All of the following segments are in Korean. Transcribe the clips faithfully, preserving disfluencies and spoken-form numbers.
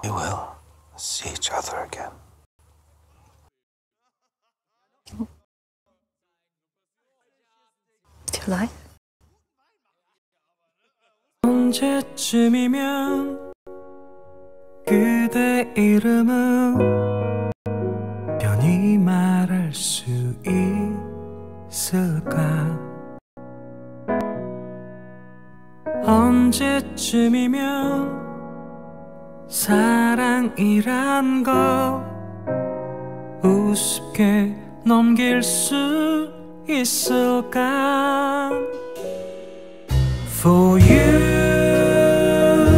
We will see each other again. Do you like? 언제쯤이면 그대 이름은 편히 말할 수 있을까? 언제쯤이면 사랑이란 거 우습게 넘길 수 있을까? For you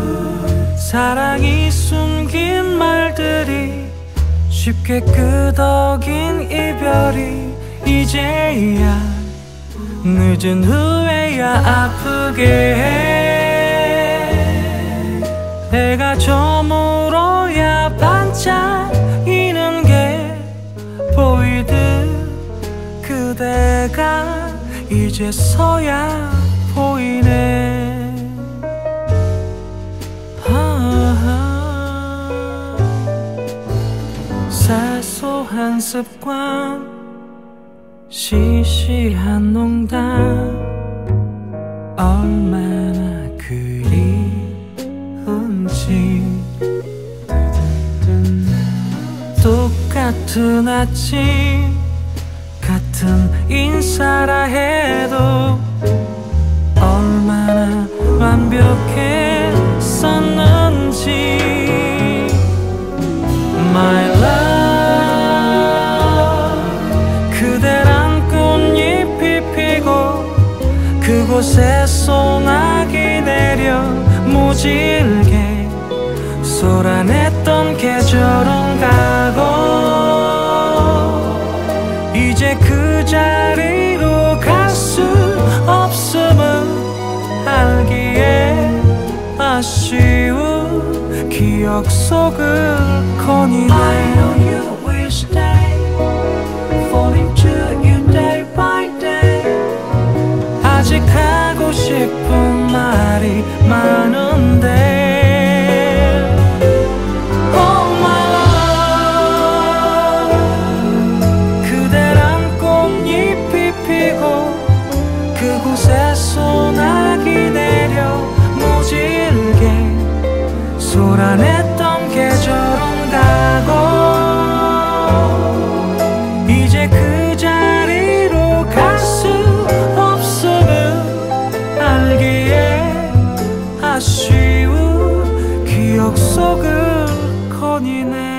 사랑이 숨긴 말들이 쉽게 끄덕인 이별이 이제야 늦은 후에야 아프게 해. 내가 저물어야 반짝이는 게 보이듯 그대가 이제서야 보이네. 아, 사소한 습관 시시한 농담 얼마나 그리운지 똑같은 아침 같은 인사라 해도 얼마나 완벽했었는지 My love 그대란 꽃잎이 피고 그곳에 소나기 내려 무질게 쏟아냈던 계절은 가고 이제 그 자리로 갈 수 없음을 알기에 아쉬운 기억 속을 거니네. I know you will stay falling to you day by day 아직 하고 싶은 말이 많은데 Oh my love 그대란 꽃잎이 피고 그곳에 소나기 내려 무질게 쏟아냈던 계절은 가고 이제 그 자리로 갈 수 없음을 알기에 아쉬운 기억 속을 거니네.